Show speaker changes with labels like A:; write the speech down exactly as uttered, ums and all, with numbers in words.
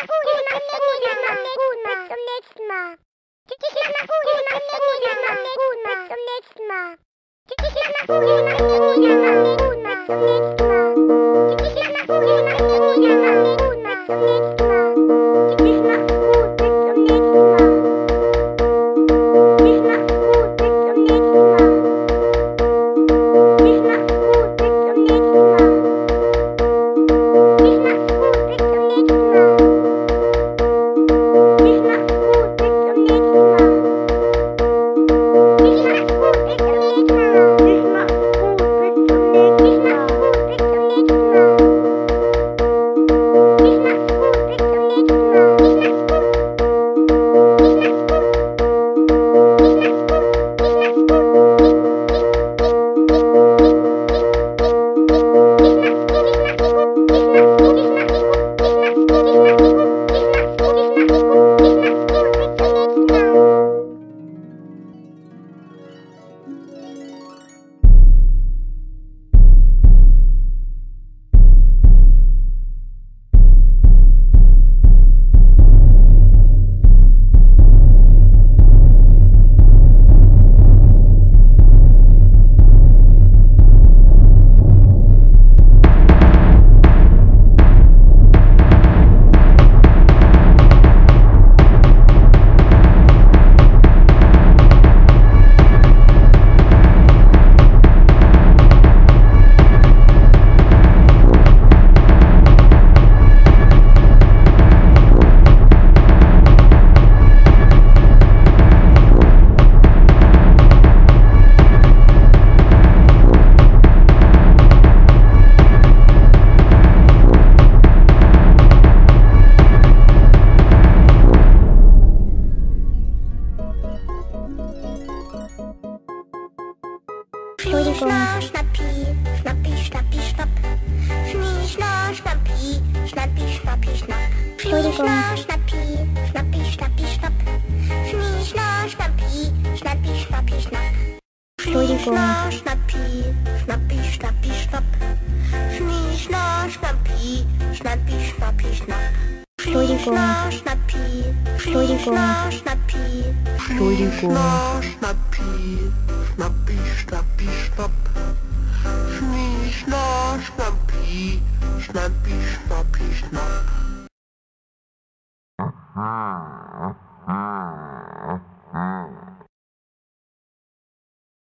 A: Schnie, Schnappi, Schnappi, Schnappi, Schnapp. Schnie, Schna, Schnappi, Schnappi, Schnappi, Schnapp. Schnie, Schna, Schnappi, Schnappi, Schnappi, Schnapp. Schnie, Schna, Schnappi, Schnappi, Schnappi, Schnapp. Schnie, Schna, Schnappi, Schnappi, Schnappi, Schnapp. Schnie, Schna, Schnappi, Schnappi, Schnappi, Schnapp. Schnie, Schna, Schnappi, Schnie, Schna, Schnappi.
B: Entschuldigung.
C: Schnappi, Schnappi, Schnappi, Schnapp. Schnie, Schna, Schnappi, Schnappi, Schnappi, Schnapp.
B: Aha, aha.